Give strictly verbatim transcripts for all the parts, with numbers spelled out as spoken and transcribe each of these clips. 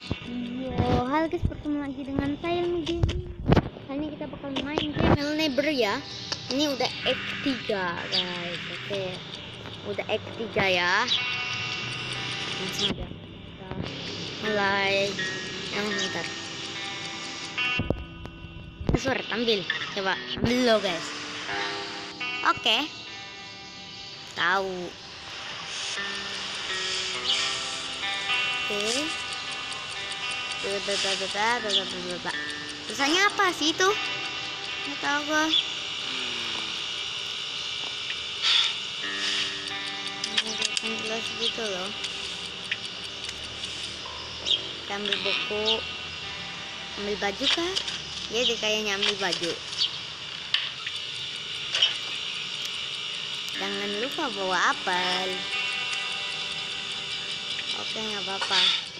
Yo, halo guys, bertemu lagi dengan saya Migi. Kali ini kita bakal main game Hello Neighbor ya. Ini udah X tiga guys. Oke, udah X tiga ya. Langsung aja kita mulai yang bentar. Suara tampil, coba ambil lo guys. Oke, tahu. Oke. Tulisannya apa sih itu? Nggak tahu gue. Jelas gitu loh. Kita ambil buku, ambil baju kah? Ya dia kayaknya ambil baju. Jangan lupa bawa apel. Oke, nggak apa-apa.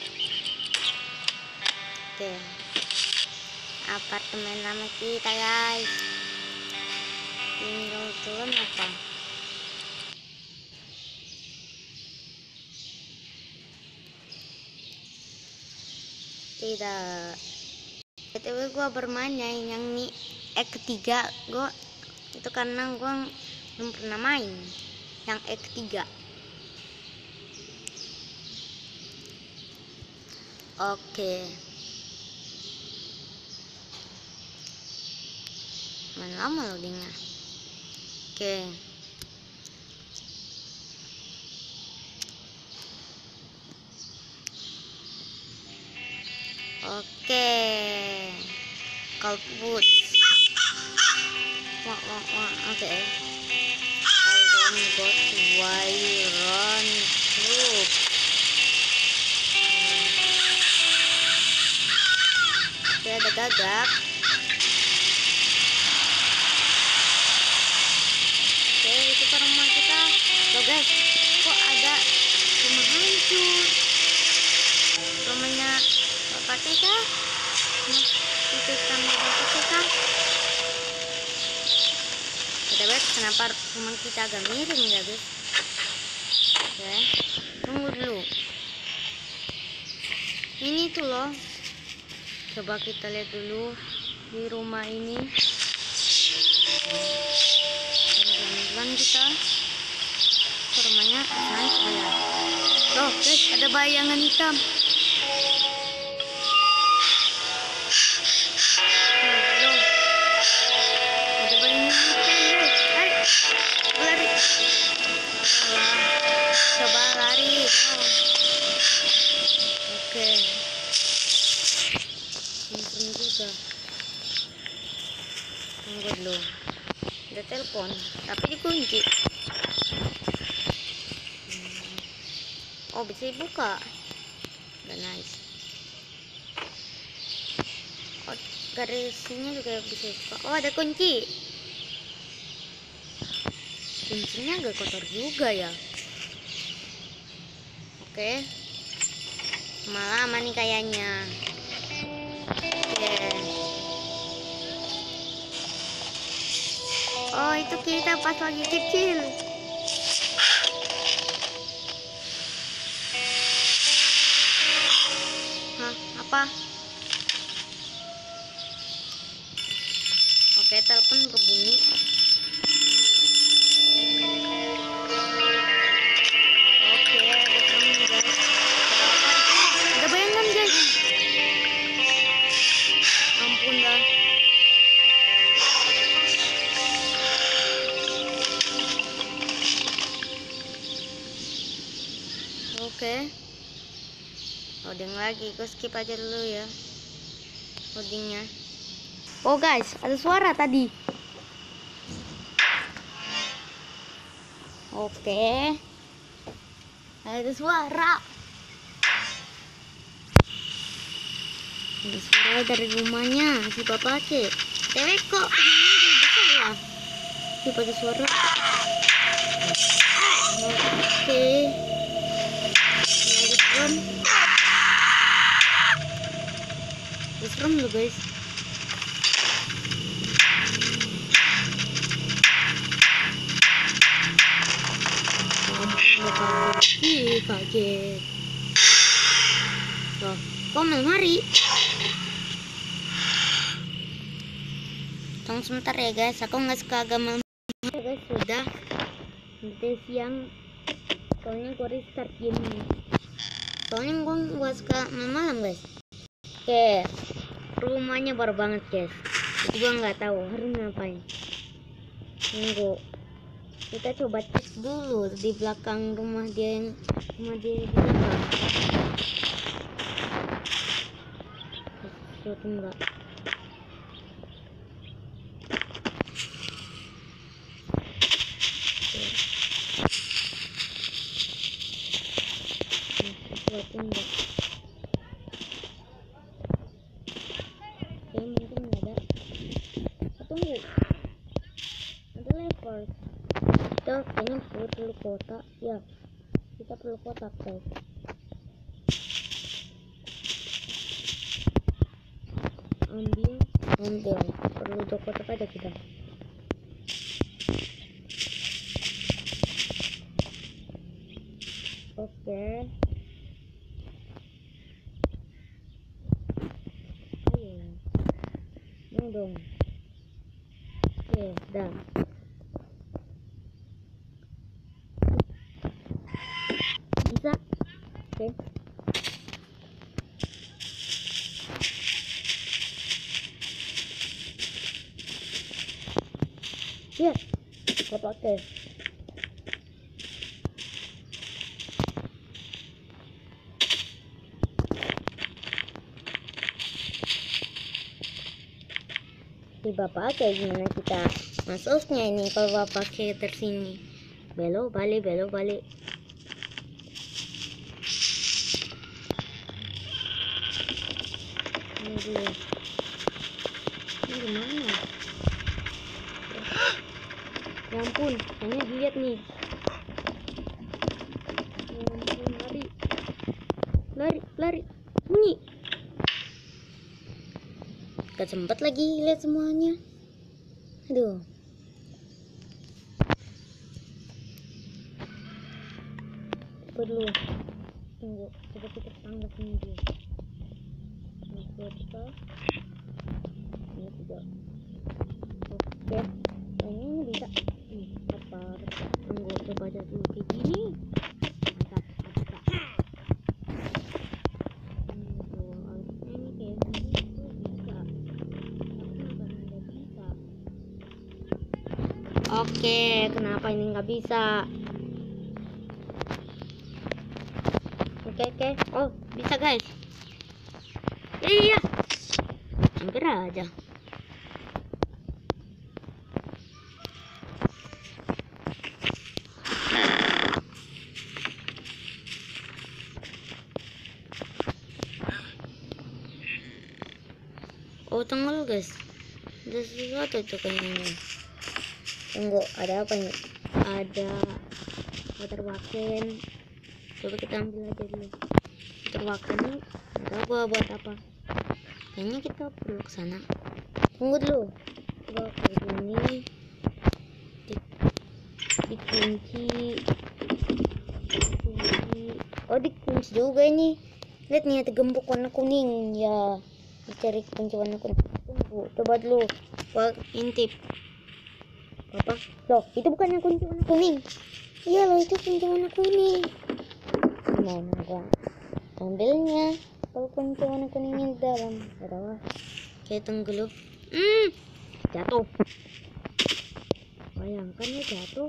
Oke, apartemen lama kita guys. Tinggal turun apa? Tidak. B T W gua bermain ya yang ini X tiga. Gua itu karena gua belum pernah main yang X tiga. Oke. Main lama loadingnya. Oke. Oke. Kalput. Wah, wah, wah. Oke. I want go to Wyron Group. Oke, ada gagak. Oke, itu ke rumah kita. Loh guys, kok ada rumah hancur? Rumahnya Bapak Ceka? Nah, itu sama Bapak Ceka. Kita lihat kenapa rumah kita agak miring ya guys. Oke, tunggu dulu. Ini tuh loh. Coba kita lihat dulu di rumah ini. Pelan-pelan kita ke rumahnya hancur ya. Loh guys, ada bayangan hitam. Loh, ada bayangan hitam guys. Ayo, lari. Coba lari. Oh. Oke. Handphone juga. Tunggu dulu. Ada telepon, tapi dikunci. Hmm. Oh, bisa dibuka. Udah nice. Oh, garisnya juga bisa dibuka. Oh, ada kunci. Kuncinya agak kotor juga ya. Oke. Malah aman nih kayaknya. Oke. Oh, itu kita pas lagi kecil. Hah, apa? Oke, telepon berbunyi. Oke, ada temen guys. Ada bayangan guys. Ampun dah. Oke, loading lagi. Gue skip aja dulu ya loadingnya. Oh guys, ada suara tadi. Oke, ada suara. Ada suara dari rumahnya si Bapak C. Cewek kok rumahnya jadi besar ya? Coba ada suara. Oke. Serem, serem loh guys. Ih, kaget. Tuh, kok malam hari. Tunggu sebentar ya guys, aku nggak suka agak malam hari guys. Sudah nanti siang, soalnya gue restart game ini. Soalnya gue nggak suka malam-malam guys. Oke, rumahnya baru banget guys. Jadi gue nggak tahu harus ngapain. Tunggu, kita coba cek dulu di belakang rumah dia yang rumah dia di belakang. Sesuatu enggak? Sesuatu enggak? Oke, mungkin nggak ada. Tunggu, ada level. Kita kayaknya perlu perlu kotak ya. Kita perlu kotak guys. Ambil, ambil. Perlu dua kotak aja kita. Oke. Ayo, mau dong. Oke, dah. Bisa. Oke. Ya, kita pakai. Si bapak kayak gimana kita masuknya ini kalau bapak pakai tersini? Belok balik, belok balik. Ini dulu. Ini gimana? Ya ampun, hanya dilihat nih. Ya ampun, lari, lari, lari, bunyi. Gak sempat lagi lihat semuanya. Aduh. Coba dulu. Tunggu, coba kita tangga sini dulu. Ini kita. Ini tidak. Oke. Kayaknya ini bisa. Nih, apa? Tunggu, coba aja dulu kayak gini. Mantap, mantap. Tunggu, harusnya ini kayak gini tuh bisa. Oke, kenapa ini nggak bisa? Oke, oke. Oh, bisa guys. Iya, hampir aja. Oh, tunggu guys. Ada sesuatu tuh kayaknya. Tunggu, ada apa nih? Ada water waken. Coba kita ambil aja dulu. Water waken nih, nggak tahu gua buat apa. Kayaknya kita perlu ke sana. Tunggu dulu. Coba kayak gini. Di, dikunci. Dikunci. Oh, dikunci juga ini. Lihat nih, ada gembok warna kuning ya. Cari kunci warna kuning. Tunggu, coba dulu. Gua intip. Apa? Loh, itu bukannya kunci warna kuning. Iya loh, itu kunci warna kuning. Mana gua ambilnya? Kalau kunci warna kuningnya di dalam. Ada. Oke, tunggu dulu. Hmm, jatuh. Bayangkan ya jatuh.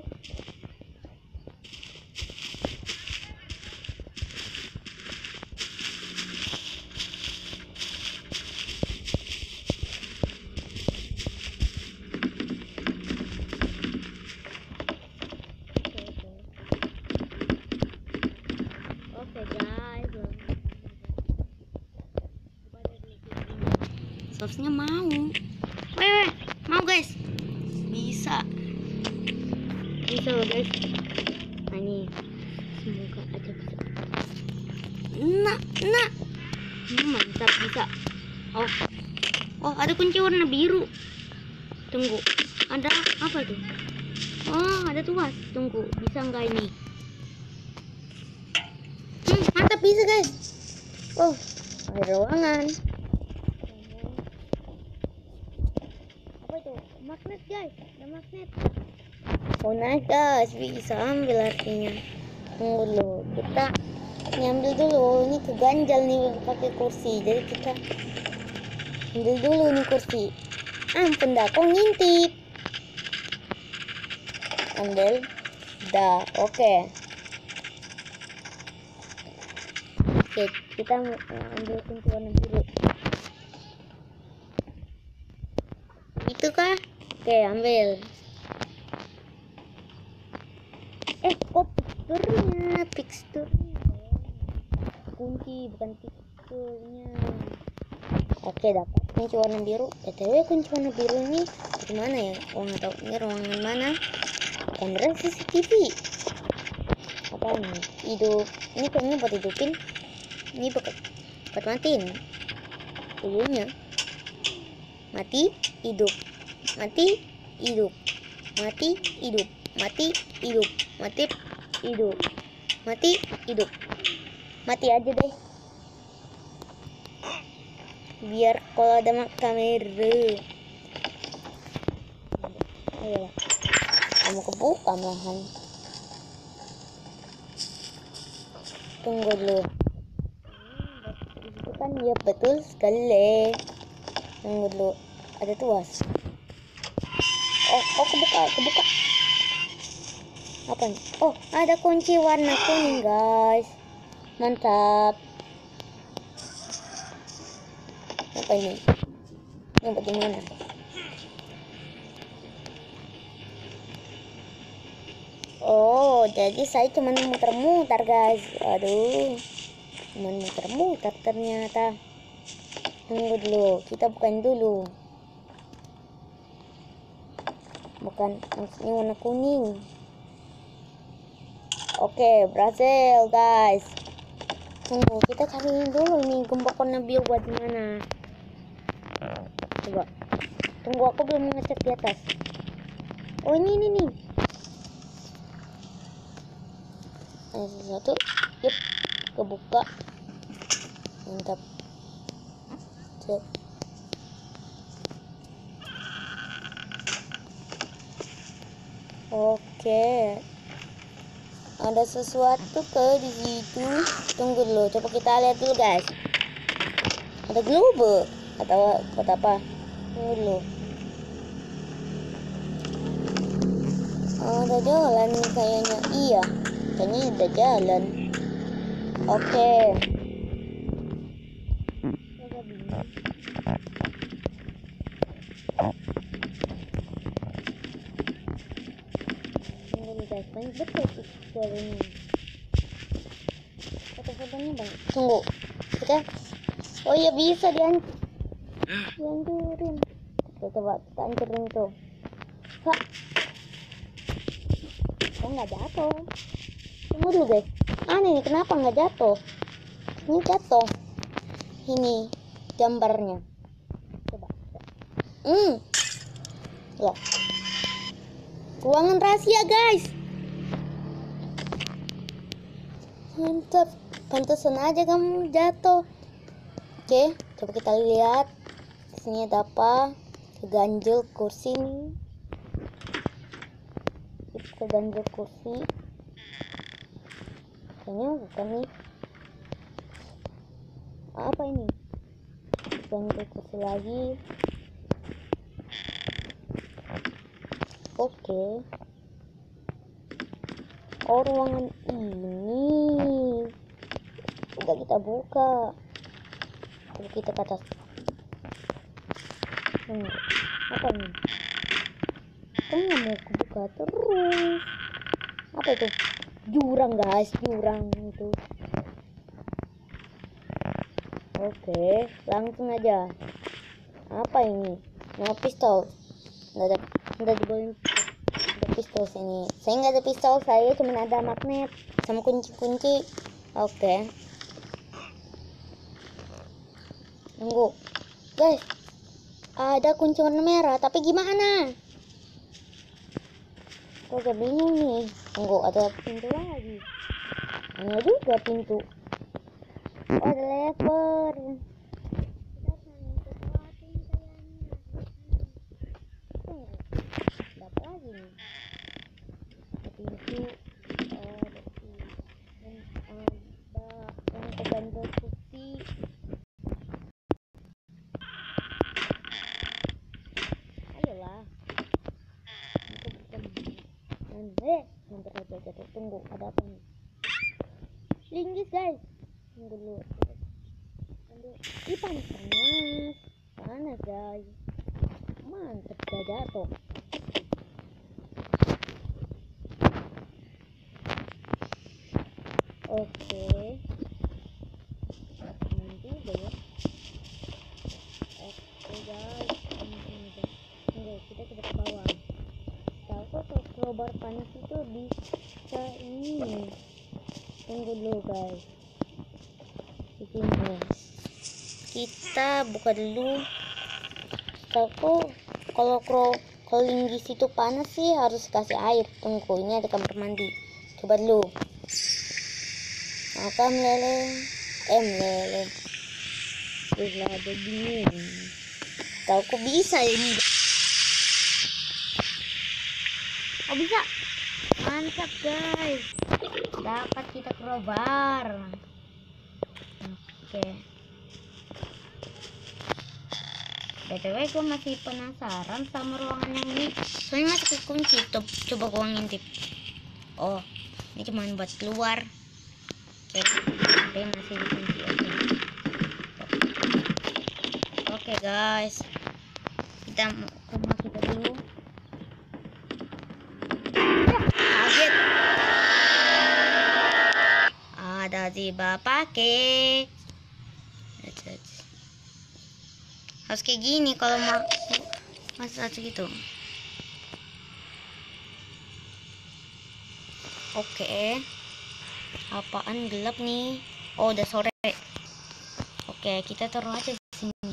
Seharusnya mau. Weh, weh, mau guys. Bisa. Bisa loh guys. Nah ini. Semoga aja bisa. Nah, nah. Hmm, mantap bisa. Oh. Oh, ada kunci warna biru. Tunggu. Ada apa tuh? Oh, ada tuas. Tunggu, bisa nggak ini? Hmm, mantap bisa guys. Oh, Akhir ruangan. Apa itu? Magnet guys, ada magnet. Oh nice guys, bisa ambil artinya. Tunggu dulu, kita nyambil dulu. Ini keganjal nih pakai kursi, jadi kita ambil dulu nih kursi. Ampun dah, kok ngintip. Ambil, dah, oke. Okay. Oke, okay, kita ambil kunci warna biru. Itu kah? Oke, okay, ambil. Eh, kok pixturnya? Pixturnya. Kunci, bukan pixturnya. Oke, okay, dapat kunci warna biru. B T W kunci warna biru ini gimana ya? Oh, nggak tahu ini ruangan mana. Kamera C C T V. Apa ini? Hidup. Ini kayaknya buat hidupin. Ini buat, buat matiin. Videonya. Mati, hidup. Mati, hidup. Mati, hidup. Mati, hidup. Mati, hidup. Mati, hidup. Mati aja deh. Biar kalau ada kamera. Ayolah. Kamu kebuka malahan. Tunggu dulu. Itu kan ya betul sekali. Tunggu dulu. Ada tuas. Oh, oh kebuka, kebuka. Apa nih? Oh, ada kunci warna kuning guys. Mantap. Apa ini? Ini bagaimana? Oh, jadi saya cuma muter-muter guys. Aduh, cuma muter-muter ternyata. Tunggu dulu, kita bukain dulu. Bukan, maksudnya warna kuning. Oke, berhasil guys. Tunggu, kita cariin dulu nih gembok warna biru buat mana. Coba. Tunggu, aku belum ngecek di atas. Oh, ini ini nih. Ada satu, yep, kebuka, mantap. Cek. Oke, ada sesuatu ke di situ. Tunggu dulu, coba kita lihat dulu guys. Ada globe atau buat apa? Tunggu dulu. Ada jalan nih kayaknya. Iya. Kayaknya udah jalan. Oke. Okay. Tunggu guys, banyak betul pixel ini. Foto-fotonya banyak. Tunggu. Kita. Oh iya bisa dian dihancurin. Oke, coba kita hancurin tuh. Hah. Kok nggak jatuh? Tunggu dulu guys. Aneh nih, kenapa nggak jatuh? Ini jatuh. Ini gambarnya. Coba. Hmm. Loh. Ruangan rahasia guys. Mantap. Pantesan aja kamu jatuh. Oke, coba kita lihat. Di sini ada apa? Keganjel kursi nih. Keganjel kursi. Kayaknya bukan nih. Apa ini? Keganjel kursi lagi. Oke. Oh, ruangan ini. Udah kita buka. Coba kita ke atas. Hmm, apa ini? Kan nggak mau kebuka terus. Apa itu? Jurang guys, jurang itu. Oke, langsung aja. Apa ini? Nama pistol. Nggak ada, nggak dibolehin ada pistol sini. Saya nggak ada pistol, saya cuma ada magnet sama kunci-kunci. Oke. Tunggu, guys. Ada kunci warna merah, tapi gimana? Kok gak bingung nih. Tunggu, ada pintu lagi. Ada juga pintu. Oh, ada lever. teman-teman. Eh, hampir aja jatuh. Tunggu, ada apa nih? Linggis guys. Tunggu dulu. Tunggu. Ih, panas panas. Panas guys. Mantap, gak jatuh. Oke. Aman juga ya. Oke guys. Tunggu, kita coba ke bawah. Tahu kok kalau crowbar panas itu bisa ini. Tunggu dulu guys. Di sini. Kita buka dulu. Tahu kok kalau crow kalau linggis itu panas sih harus kasih air. Tunggu, ini ada kamar mandi. Coba dulu. Maka meleleh, eh meleleh. Bisa ada dingin. Tahu kok bisa ini? Oh bisa? Mantap guys. Dapat kita crowbar. Oke. B T W gue masih penasaran sama ruangan yang ini. Soalnya masih kekunci. Coba gue ngintip. Oh, ini cuma buat keluar. Oke, okay. Masih dikunci. Oke, okay. okay, guys, kita mau ke rumah kita dulu. Kaget, ada tiba pakai. Harus kayak gini kalau mau masa gitu. Oke. Okay. Apaan gelap nih? Oh, udah sore. Oke, kita taruh aja di sini.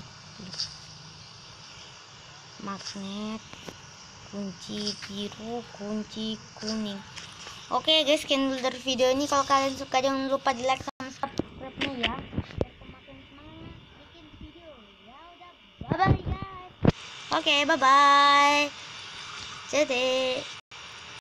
Magnet, kunci biru, kunci kuning. Oke guys, sekian dulu dari video ini. Kalau kalian suka jangan lupa di like sama subscribe-nya ya. Biar makin semangat bikin video. Ya udah, bye bye guys. Oke, bye bye. Jadi